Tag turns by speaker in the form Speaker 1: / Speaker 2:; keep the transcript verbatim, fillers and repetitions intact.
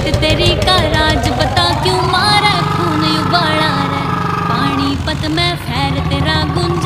Speaker 1: पानीपत तेरी का राज बता क्यों मारा खून उबाला रे। पानीपत में फैर तेरा गुन